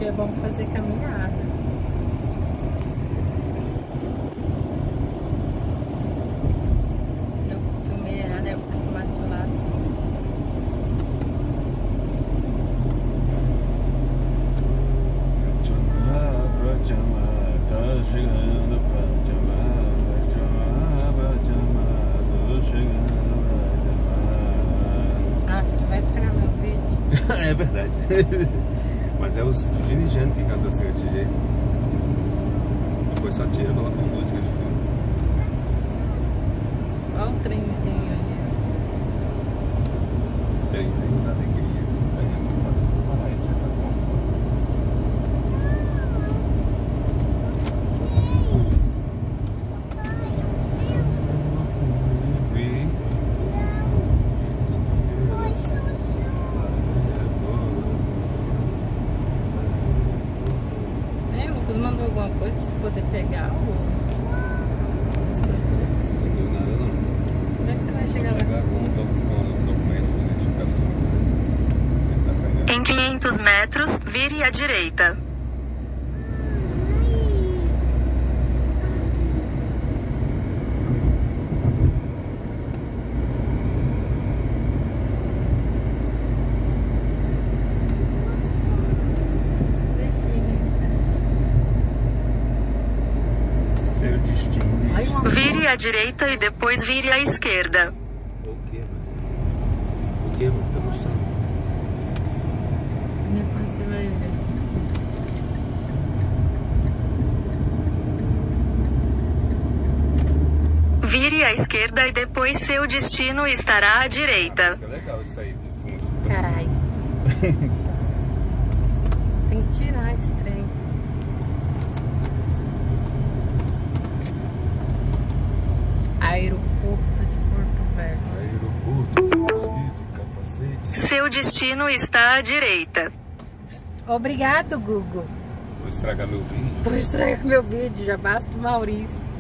É bom fazer caminhada. Eu filmei errado, deve ter filmado de lado. Pra te amar, tá chegando pra te amar, pra te amar, tô chegando pra te amar. Ah, vai estragar meu vídeo. É verdade. Mas é os dirigindo que cantam assim desse jeito. Depois só tira e coloca uma música de fundo. Olha o trenzinho ali. Trenzinho da alegria. Para aí, você tá com fome. O Lucas mandou alguma coisa pra você poder pegar os produtos? Não deu nada não. Como é que você vai Só chegar lá? chegar com um documento de identificação. Em 500 metros, vire à direita. Seu destino. Ai, uma Vire à direita e depois vire à esquerda. O que, mano? O que, mano? Tá mostrando? Depois você vai ver. Vire à esquerda e depois seu destino estará à direita. É legal isso aí de fundo. Caralho. Tem que tirar esse trem. Aeroporto de Porto Velho. Aeroporto, mosquito, capacete. Seu destino está à direita. Obrigado, Google. Vou estragar meu vídeo. Por estragar meu vídeo, já basta o Maurício.